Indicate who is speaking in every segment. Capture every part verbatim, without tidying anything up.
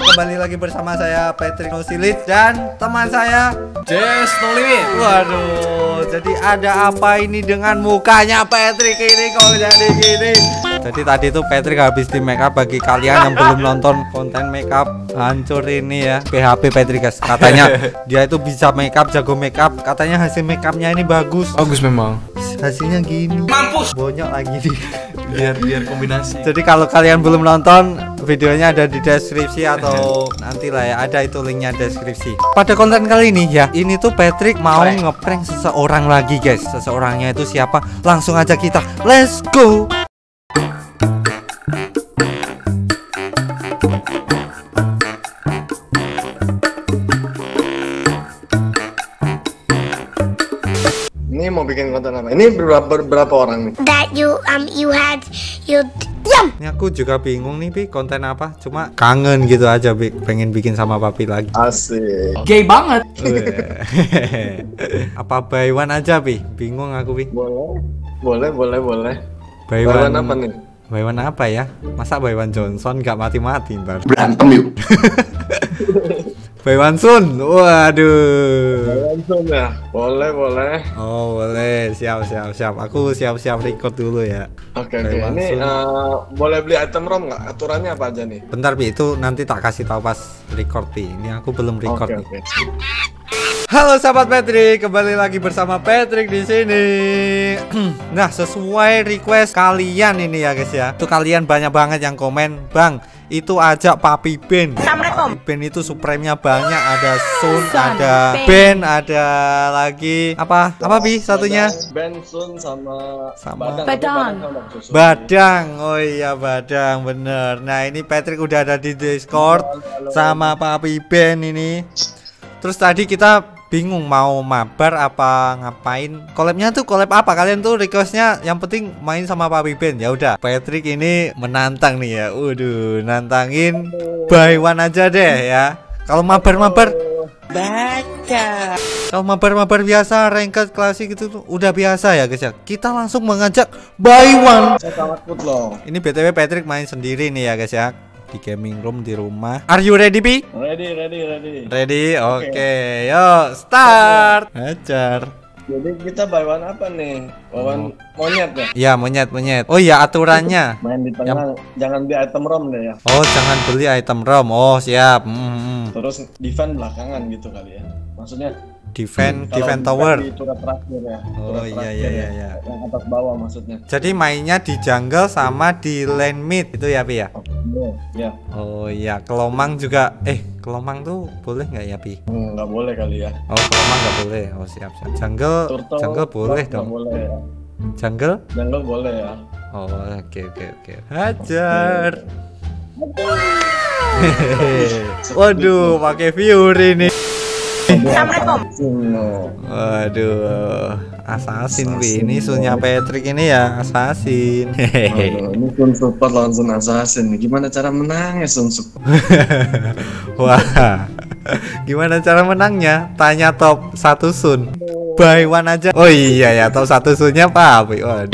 Speaker 1: kembali lagi bersama saya Patrick No Limit dan teman saya
Speaker 2: Jess No Limit.
Speaker 1: Waduh, jadi ada apa ini dengan mukanya Patrick ini kok jadi gini? Jadi tadi tuh Patrick habis di make up. Bagi kalian yang belum nonton konten make up hancur ini ya, P H P Patrick guys. Katanya dia itu bisa make up, jago make up. Katanya hasil make upnya ini bagus.
Speaker 2: Bagus memang.
Speaker 1: Hasilnya gini. Mampus. Bonyok lagi nih.
Speaker 2: Biar biar kombinasi.
Speaker 1: Jadi kalau kalian belum nonton, videonya ada di deskripsi atau nanti lah ya, ada itu linknya deskripsi. Pada konten kali ini ya, ini tuh Patrick mau ngeprank seseorang lagi guys. Seseorangnya itu siapa? Langsung aja kita let's go.
Speaker 3: Ini mau bikin konten apa? Ini berapa berapa orang nih?
Speaker 4: That you um you had you diam.
Speaker 1: Ini aku juga bingung nih Pi, konten apa? Cuma kangen gitu aja Pi, pengen bikin sama Papi lagi.
Speaker 3: Asik.
Speaker 2: Gay banget.
Speaker 1: Apa buy one aja Pi? Bingung aku Pi.
Speaker 3: Boleh, boleh, boleh, boleh.
Speaker 1: Buy
Speaker 3: Buy
Speaker 1: one
Speaker 3: one apa nih?
Speaker 1: Buy one apa ya? Masa buy one Johnson nggak mati-mati ntar?
Speaker 3: Berantem yuk.
Speaker 1: Buy one Sun. Waduh.
Speaker 3: Langsung ya. Boleh, boleh.
Speaker 1: Oh boleh, siap siap siap. Aku siap-siap record dulu ya.
Speaker 3: Oke,
Speaker 1: Buy
Speaker 3: oke.
Speaker 1: one
Speaker 3: Ini
Speaker 1: Sun.
Speaker 3: eh, boleh beli item ROM nggak? Aturannya apa aja nih?
Speaker 1: Bentar Pi, itu nanti tak kasih tahu pas record Pi. Ini aku belum record
Speaker 3: Oke,
Speaker 1: nih.
Speaker 3: oke.
Speaker 1: Halo sahabat Patrick, kembali lagi bersama Patrick di sini. Nah, sesuai request kalian ini ya guys ya. Itu kalian banyak banget yang komen, "Bang, itu ajak Papi Ben." Papi Ben itu supreme-nya banyak, ada Sun, ada Ben, ada lagi apa? Apa Bi satunya?
Speaker 3: Ben Sun sama
Speaker 1: Sama
Speaker 3: Badang.
Speaker 4: Badang.
Speaker 3: Tapi Badang susu.
Speaker 1: Badang. Oh iya Badang, bener. Nah, ini Patrick udah ada di Discord sama Papi Ben ini. Terus tadi kita bingung mau mabar apa ngapain. Collabnya tuh collab apa? Kalian tuh requestnya yang penting main sama Papi Ben. Ya udah, Patrick ini menantang nih ya. Waduh, nantangin buy one aja deh ya. Kalau mabar-mabar baca. Kalau mabar-mabar biasa ranked klasik itu tuh udah biasa ya guys ya. Kita langsung mengajak buy one.
Speaker 3: Saya sangat good loh.
Speaker 1: Ini B T W Patrick main sendiri nih ya guys ya. Di gaming room di rumah. Are you ready, Pi?
Speaker 3: Ready, ready, ready.
Speaker 1: Ready? Oke, okay. Yuk start. Ajar.
Speaker 3: Jadi kita buy one apa nih? Buy one monyet ya?
Speaker 1: Ya monyet monyet. Oh ya aturannya.
Speaker 3: Main di tengah, jangan beli item ROM deh ya.
Speaker 1: Oh jangan beli item ROM. Oh siap. Hmm, hmm.
Speaker 3: Terus defend belakangan gitu kali ya. Maksudnya
Speaker 1: Defend,
Speaker 3: kalau
Speaker 1: defend
Speaker 3: defend
Speaker 1: tower.
Speaker 3: di turret terakhir ya.
Speaker 1: Oh
Speaker 3: Turret
Speaker 1: iya
Speaker 3: terakhir
Speaker 1: iya iya
Speaker 3: ya.
Speaker 1: iya.
Speaker 3: Yang atas bawah maksudnya.
Speaker 1: Jadi mainnya di jungle sama di lane mid itu ya Pi ya.
Speaker 3: Oke, ya.
Speaker 1: Oh iya, kelomang juga. Eh, kelomang tuh boleh nggak ya Pi?
Speaker 3: Hmm, nggak boleh kali ya.
Speaker 1: Oh kelomang nggak boleh. Oh siap siap. Jungle,
Speaker 3: Turtle
Speaker 1: jungle boleh
Speaker 3: nggak
Speaker 1: dong.
Speaker 3: boleh ya.
Speaker 1: Jungle?
Speaker 3: Jungle boleh ya.
Speaker 1: Oh oke oke oke. Hajar. Waduh, pakai Fury nih.
Speaker 3: Assalamualaikum.
Speaker 1: Waduh, assassin Pi. Ini Sunya Patrick ini ya assassin.
Speaker 3: Aduh, ini Sun Support lawan Sun Assassin. Gimana cara menangnya Sun Support?
Speaker 1: Wah, gimana cara menangnya? Tanya top satu Sun. Buy one aja. Oh iya ya, top satu Sunnya Pak. Waduh.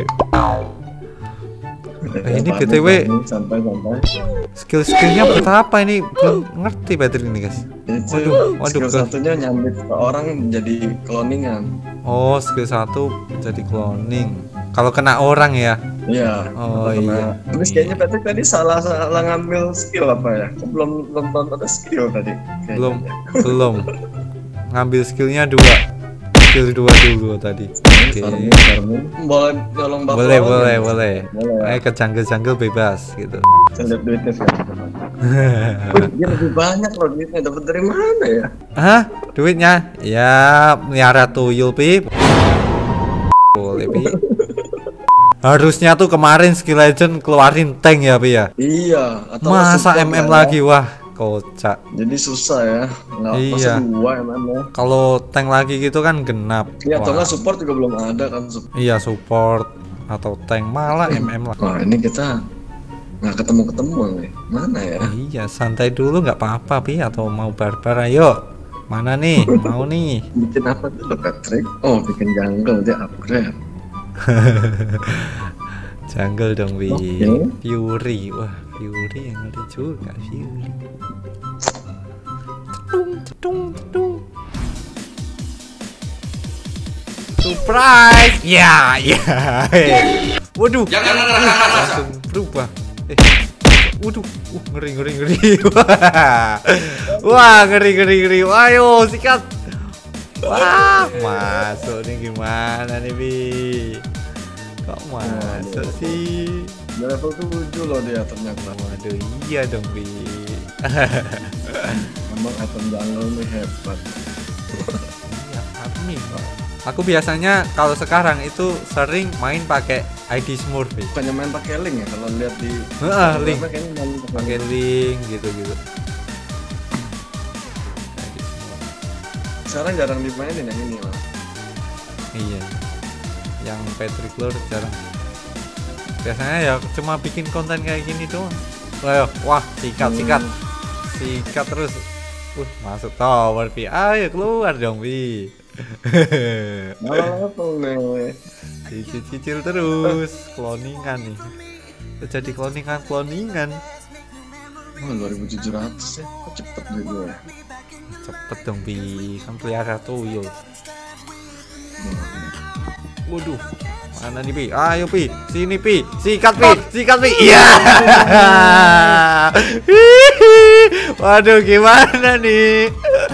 Speaker 1: Eh, ini B T W
Speaker 3: santai-santai.
Speaker 1: skill-skillnya berapa ini? Belum ngerti Patrick ini guys.
Speaker 3: Itu
Speaker 1: Waduh, waduh,
Speaker 3: skill
Speaker 1: ke-
Speaker 3: satunya nyambit ke orang jadi cloningan.
Speaker 1: Oh, skill satu jadi cloning. Kalau kena orang ya.
Speaker 3: Iya.
Speaker 1: Oh,
Speaker 3: Karena-
Speaker 1: iya.
Speaker 3: Terus kayaknya Patrick tadi salah salah ngambil skill apa ya? Kok belum belum nonton ada skill tadi. Kayaknya.
Speaker 1: Belum belum ngambil skillnya dua. Skill dua dulu tadi. Oke.
Speaker 3: Farming, farming. Boleh tolong bapak.
Speaker 1: Boleh boleh boleh.
Speaker 3: Boleh ya.
Speaker 1: Ayo ke jungle-jungle bebas gitu.
Speaker 3: Saya lihat duitnya sih. Wih, dia lebih banyak loh duitnya. Dapat dari mana ya?
Speaker 1: Hah? Duitnya? Ya melihara tuyul Pi. Boleh Pi. Harusnya tuh kemarin Skill Legend keluarin tank ya Pi ya.
Speaker 3: Iya. Atau
Speaker 1: Masa
Speaker 3: support
Speaker 1: M M
Speaker 3: lah ya.
Speaker 1: lagi, wah kocak.
Speaker 3: Jadi susah ya. Nggak
Speaker 1: Iya.
Speaker 3: masa dua M M ya.
Speaker 1: Kalau tank lagi gitu kan genap.
Speaker 3: Iya, atau
Speaker 1: Wah.
Speaker 3: nggak support juga belum ada kan. sup-
Speaker 1: Iya support atau tank malah M M lah.
Speaker 3: Wah, ini kita nggak ketemu-ketemu nih. Mana ya?
Speaker 1: Iya santai dulu nggak apa-apa Pi, atau mau barbar ayo. Mana nih? Mau nih.
Speaker 3: Bikin apa dulu Patrick? Oh, bikin jungle dia upgrade.
Speaker 1: Jungle dong Wi.
Speaker 3: Oke.
Speaker 1: Fury. Wah Fury yang ngeri juga Fury. Tung tung tung. Surprise! Ya, ya. Waduh.
Speaker 2: Jangan jangan
Speaker 1: Langsung berubah. Eh. Waduh, uh, ngeri ngeri ngeri. Wah. Wah, ngeri ngeri ngeri. Ayo, sikat. Wah, masuk nih gimana nih, Bi? Kok masuk sih?
Speaker 3: Level tujuh loh dia ternyata.
Speaker 1: Waduh, iya dong, Bi.
Speaker 3: Emang item jungle ini hebat.
Speaker 1: Iya, admin. Aku biasanya kalau sekarang itu sering main pakai I D Smurf, Bi.
Speaker 3: Bukannya main pakai link ya kalau lihat di
Speaker 1: Heeh, link.
Speaker 3: kayaknya main
Speaker 1: Pakai link gitu-gitu.
Speaker 3: Sekarang jarang dimainin yang ini lah.
Speaker 1: Iya. Yang Patrick Lord jarang. Biasanya ya cuma bikin konten kayak gini doang. Ayo, wah, sikat sikat. Sikat terus. Uh, masuk tower, Pi. Ayo keluar dong, Pi.
Speaker 3: Malah level nih.
Speaker 1: Cicil-cicil terus. Cloningan nih. Jadi cloningan cloningan.
Speaker 3: Oh, dua ribu tujuh ratus ya. Kok cepet juga ya.
Speaker 1: Cepet dong, Pi. Kan pelihara tuyul. Waduh. Mana nih, Pi? Ayo, Pi. Sini, Pi. Sikat, Pi. Sikat, Pi. Iya. Waduh, gimana nih?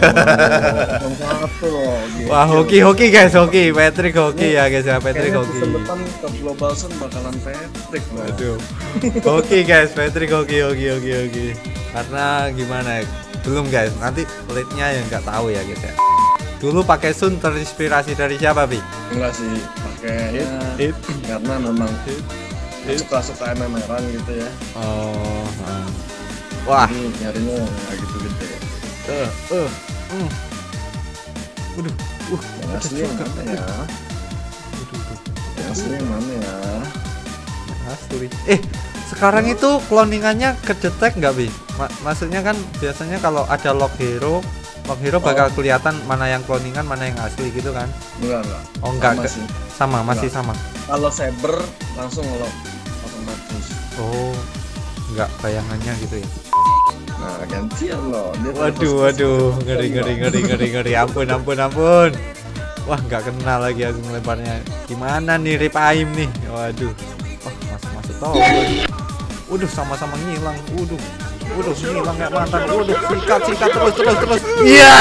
Speaker 1: Wah, hoki-hoki guys, hoki. Patrick hoki ya guys ya, Patrick hoki.
Speaker 3: Depan ke Global Sun bakalan Patrick loh.
Speaker 1: Aduh. Hoki guys, Patrick hoki, hoki, hoki, hoki. Karena gimana ya? Belum guys, nanti lead-nya yang nggak tahu ya guys ya. Dulu pakai Sun terinspirasi dari siapa, Pi?
Speaker 3: Enggak sih, pakainya
Speaker 1: Hit.
Speaker 3: karena memang
Speaker 1: Hit.
Speaker 3: suka-suka M M R-an gitu ya.
Speaker 1: Oh. uh. Wah.
Speaker 3: Jadi nyarinya nggak gitu gede.
Speaker 1: Eh, eh. Hmm. Waduh. Uh,
Speaker 3: Yang asli yang mana ya? Yang asli yang mana ya?
Speaker 1: Asli. Eh, sekarang itu cloningannya kedetek nggak, Bi? Ma maksudnya kan biasanya kalau ada log hero, log hero bakal
Speaker 3: Oh.
Speaker 1: kelihatan mana yang cloningan, mana yang asli gitu kan?
Speaker 3: Enggak enggak.
Speaker 1: Oh, enggak.
Speaker 3: Sama
Speaker 1: ke-
Speaker 3: sih.
Speaker 1: Sama, masih
Speaker 3: Enggak.
Speaker 1: sama.
Speaker 3: Kalau Saber langsung ngelok otomatis.
Speaker 1: Oh. Enggak bayangannya gitu ya.
Speaker 3: Nah, gantian loh. Dia
Speaker 1: Waduh,
Speaker 3: terus-
Speaker 1: waduh, ngeri ngeri ngeri ngeri ngeri. Ampun, ampun, ampun. Wah, nggak kenal lagi aku ngelemparnya. Gimana nih Rip Aim nih? Waduh. Wah, masuk masuk tau. Waduh, sama-sama ngilang. Waduh. Waduh, ngilang kayak mantan. Waduh, sikat sikat terus terus terus. Iya.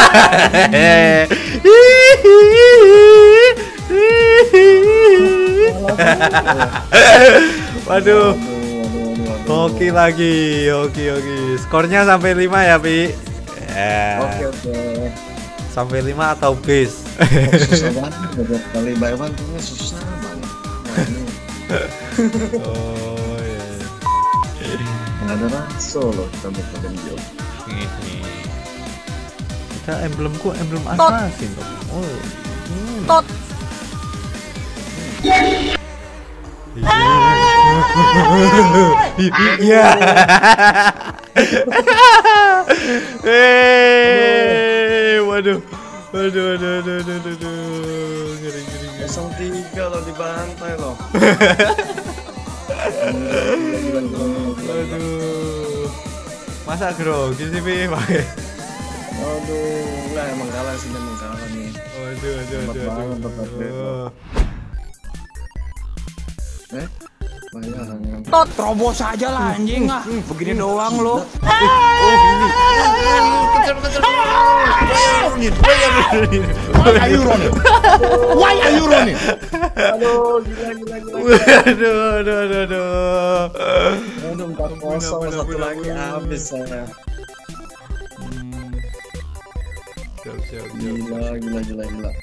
Speaker 1: Waduh.
Speaker 3: Waduh, waduh, waduh.
Speaker 1: Hoki lagi, hoki hoki. Skornya sampai lima ya, Pi. Ya.
Speaker 3: Oke, oke.
Speaker 1: Sampai lima atau base.
Speaker 3: Susah banget. Beberapa kali buy one tuh susah banget. Nah, ini
Speaker 1: Oh ya.
Speaker 3: nggak ada raso loh kita buat video.
Speaker 1: Kita emblemku emblem assassin kok. Oh. Hmm.
Speaker 4: Tot.
Speaker 1: Iya. Eh, waduh. Waduh, waduh, waduh, waduh, waduh. Ngeri, ngeri, ngeri.
Speaker 3: Kosong tiga loh dibantai loh.
Speaker 1: Waduh. Masa grogi sih, Pi? Pakai.
Speaker 3: Aduh, enggak emang kalah sih emang kalah nih.
Speaker 1: Waduh, waduh, waduh,
Speaker 3: banget,
Speaker 1: waduh.
Speaker 3: bapak. Eh, bayaran yang
Speaker 5: Terobos aja lah anjing ah. Begini doang lo.
Speaker 1: Oh, ini. Kejar, kejar. Bayarin, bayarin.
Speaker 5: Why are you running? Why are you running?
Speaker 3: aduh, gila gila gila.
Speaker 1: Waduh, waduh, waduh, waduh.
Speaker 3: Aduh, empat kosong
Speaker 1: Ampun,
Speaker 3: satu
Speaker 1: ampun,
Speaker 3: lagi
Speaker 1: ampun.
Speaker 3: habis saya.
Speaker 1: Hmm. Siap, siap, siap.
Speaker 3: Gila gila gila gila.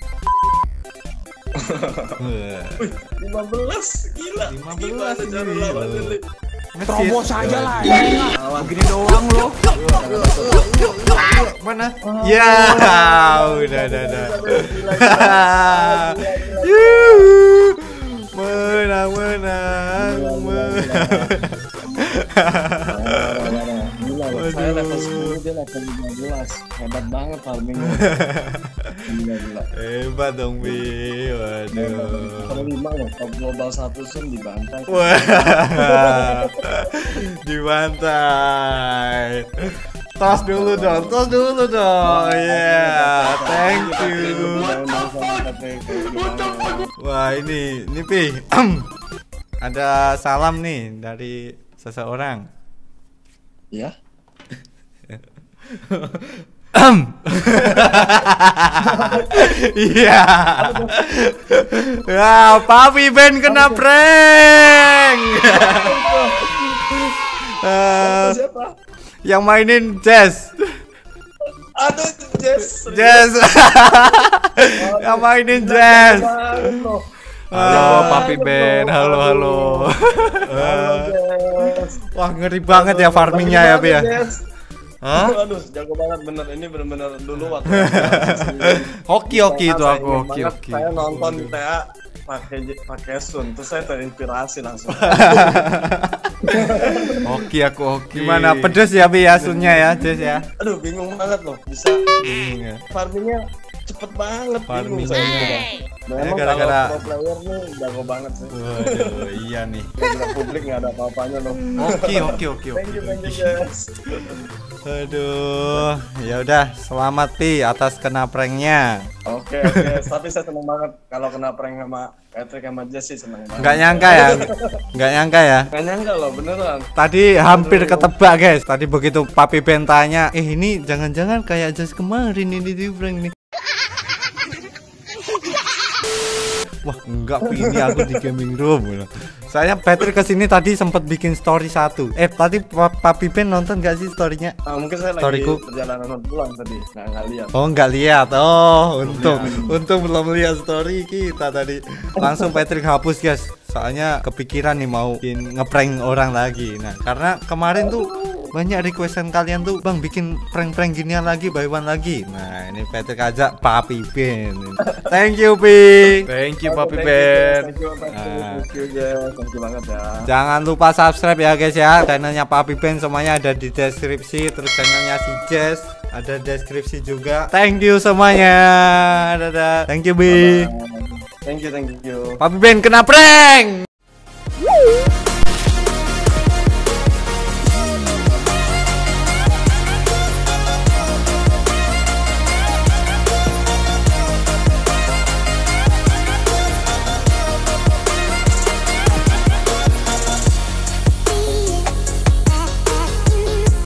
Speaker 1: Wah.
Speaker 3: lima belas gila.
Speaker 1: lima belas
Speaker 3: Gimana cara
Speaker 1: ini,
Speaker 3: lawannya,
Speaker 1: loh.
Speaker 3: Li?
Speaker 5: Terobos aja lah anjing ah. Begini doang lo.
Speaker 1: Mana? Ya, udah, udah, udah. Yuhu. Menang, menang, menang.
Speaker 3: Gila, loh. Saya level
Speaker 1: Waduh.
Speaker 3: sepuluh dia level lima belas. Hebat banget farmingnya. Gila-gila.
Speaker 1: Hebat dong Bi. Waduh.
Speaker 3: Kalau lima loh, top global satu sim dibantai.
Speaker 1: Wah. Dibantai. Tos dulu dong, tos dulu dong. Yeah, thank you. Wah, ini ini Pi. Ada salam nih dari seseorang.
Speaker 3: Ya.
Speaker 1: Iya. Ya, Papi Ben kena prank. Eh,
Speaker 3: Siapa?
Speaker 1: yang mainin Jazz.
Speaker 3: Aduh, Jess.
Speaker 1: Jazz. Yang mainin Jazz.
Speaker 2: Halo Papi Ben, halo halo.
Speaker 1: Wah, ngeri banget ya farmingnya ya, Pi ya.
Speaker 2: Hah?
Speaker 3: Aduh, jago banget bener. Ini bener-bener dulu waktu
Speaker 1: Hoki-hoki itu aku,
Speaker 3: Saya
Speaker 1: hoki-hoki.
Speaker 3: Saya nonton T A pakai pakai Sun, terus saya terinspirasi langsung.
Speaker 2: Hoki aku hoki.
Speaker 1: Gimana, pedes ya Pi ya sunnya ya, Jazz ya?
Speaker 3: Aduh, bingung banget loh. Bisa
Speaker 1: Bingung ya.
Speaker 3: farmingnya cepet banget, bingung
Speaker 1: Farmingnya.
Speaker 3: saya. Memang
Speaker 1: gara-gara-
Speaker 3: kalau pro player nih jago banget sih.
Speaker 1: Waduh, iya nih.
Speaker 3: Gara-gara publik nggak ada apa-apanya loh.
Speaker 1: Hoki, hoki, hoki,
Speaker 3: Thank you, thank you,
Speaker 1: hoki.
Speaker 3: guys.
Speaker 1: Aduh, ya udah, selamat Pi atas kena pranknya.
Speaker 3: Oke, oke. Tapi saya seneng banget kalau kena prank sama Patrick sama Jess sih seneng banget.
Speaker 1: Nggak nyangka ya, nggak nyangka ya.
Speaker 3: Nggak nyangka loh, beneran.
Speaker 1: Tadi hampir ketebak guys. Tadi begitu Papi Ben tanya, eh ini jangan-jangan kayak Jazz kemarin ini di prank nih. Wah enggak Pi, ini aku di gaming room. Saya Patrick kesini tadi sempat bikin story satu. Eh tadi Pa- Papi Ben nonton gak sih storynya?
Speaker 3: Nah, mungkin saya
Speaker 1: Storyku.
Speaker 3: lagi perjalanan pulang tadi, nggak nggak lihat.
Speaker 1: Oh nggak lihat. Oh untung untung belum lihat story kita tadi. Langsung Patrick hapus guys. Soalnya kepikiran nih mau bikin ngeprank orang lagi. Nah karena kemarin tuh banyak requestan kalian tuh bang bikin prank-prank ginian lagi, buy one lagi. Nah ini Patrick ajak Papi Ben. Thank you Pi.
Speaker 2: Thank you
Speaker 3: Oke,
Speaker 2: Papi
Speaker 3: thank you,
Speaker 2: Ben.
Speaker 3: Thank you, Patrick.
Speaker 1: Ah.
Speaker 3: Thank you, Jess. Thank you banget ya.
Speaker 1: Jangan lupa subscribe ya guys ya. Channelnya Papi Ben semuanya ada di deskripsi. Terus channelnya si Jess ada deskripsi juga. Thank you semuanya. Dadah. Thank you Bi.
Speaker 3: Thank you, thank you.
Speaker 1: Papi Ben kena prank.